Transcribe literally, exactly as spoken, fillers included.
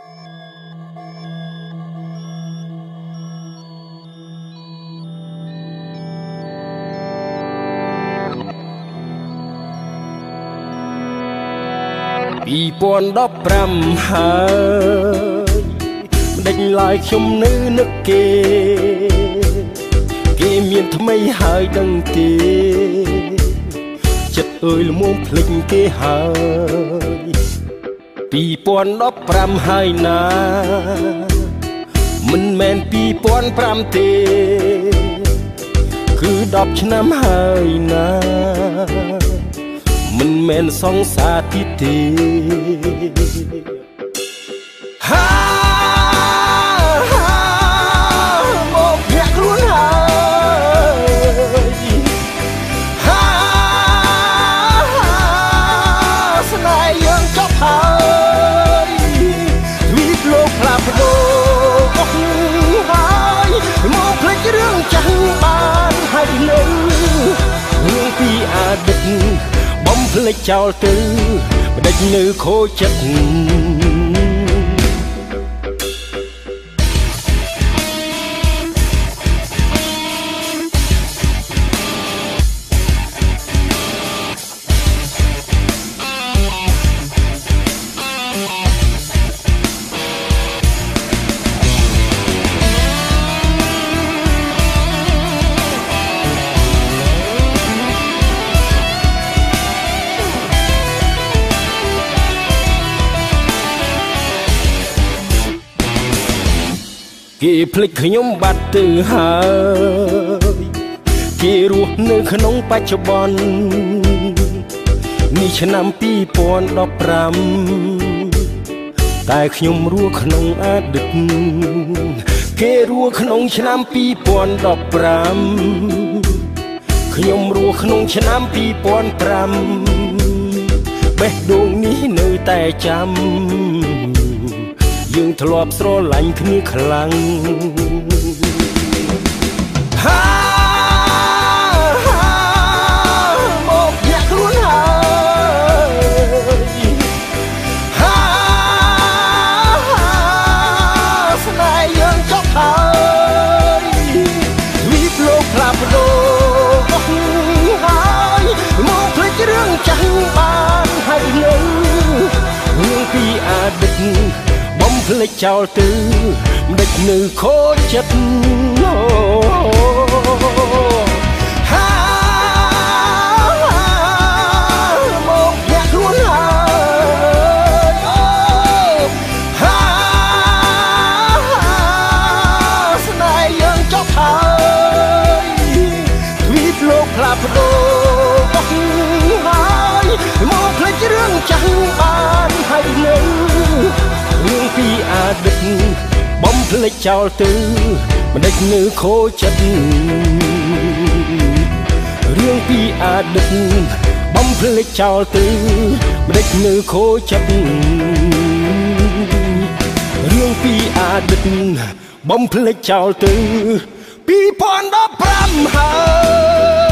ពីពាន់ដប់ប្រាំហើយមិនដេញឡើយខ្ញុំនៅនឹកគេគេមានថ្មីហើយដឹងទេចិត្តអើយល្មមភ្លេចគេហើយពីពាន់ដប់ប្រាំហើយណាមិនមែនពីពាន់ប្រាំទេគឺដប់ឆ្នាំហើយណាមិនមែនសង្សារទីទេហាមកញាក់ខ្លួនហើយហាស្នេហ៍យើងចប់ហើយទ្វីបលោកផ្លាស់ប្ដូរអស់ហើយមកភ្លេចរឿងចាស់បានហើយនៅរឿងពីអតីតបំភ្លេចចោលទៅមិនដេចនៅខូចចិត្តគេភ្លេចខ្ញុំបាត់ទៅហើយគេរស់នៅក្នុងបច្ចុប្បន្ននេះឆ្នាំពីរពាន់ដប់ប្រាំតែខ្ញុំរស់ក្នុងអតីតគេរស់ក្នុងឆ្នាំពីរពាន់ដប់ប្រាំខ្ញុំរស់ក្នុងឆ្នាំពីរពាន់ប្រាំបេះដូងនេះនៅតែចាំយើងធ្លាប់ស្រឡាញ់គ្នាខ្លាំងហាមកញាក់ខ្លួនហើយហាស្នេហ៍យើងចប់ហើយទ្វីបលោកផ្លាស់ប្ដូរអស់ហើយមកភ្លេចរឿងចាស់បានហើយនៅរឿងពីអតីតបំភ្លេចចោលទៅមិនដេចនៅខូចចិត្តហាមកញាក់ខ្លួនហើយហាស្នេហ៍យើងចប់ហើយទ្វីបលោកផ្លាស់ប្ដូរអស់ហើយមកភ្លេចរឿងចាស់បានហើយនៅរឿងពីអតីតបំភ្លេចចោលទៅមិនដេចនៅខូចចិត្តរឿងពីអតីតបំភ្លេចចោលទៅមិនដេចនៅខូចចិត្តរឿងពីអតីតបំភ្លេចចោលទៅពីរពាន់ដប់ប្រាំហើយ